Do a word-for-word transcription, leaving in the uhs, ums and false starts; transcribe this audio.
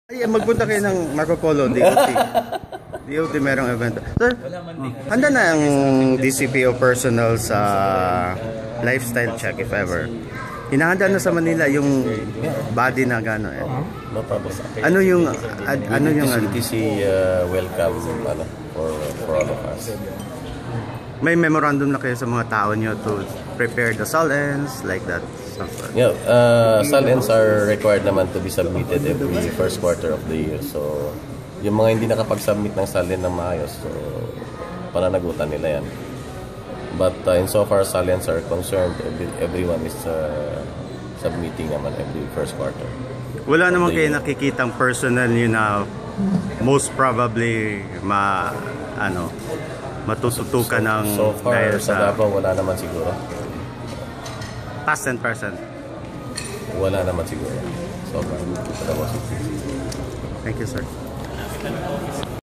Ay, magpunta kayo ng Marco Polo, D O T. D O T merong event. Sir, handa na ang D C P O personnel sa lifestyle check if ever. Hinahanda na sa Manila yung body na gano'n eh. No problem. Ano yung ad, ano yung It is uh, welcome ano, for, for all of us. may memorandum na kayo sa mga tao nyo to prepare the salins like that? Yeah, uh, salins are required naman to be submitted every first quarter of the year. So, yung mga hindi nakapag-submit ng salin ng maayos, so pananagutan nila yan. But uh, in so far salins are concerned, every, everyone is uh, submitting naman every first quarter. Wala naman kayo nakikitang personal nyo na most probably ma ano matututukan ng So far dahil sa Davao, wala naman siguro. past ten percent. Wala naman siguro. So far, sa Davao City. Thank you, sir.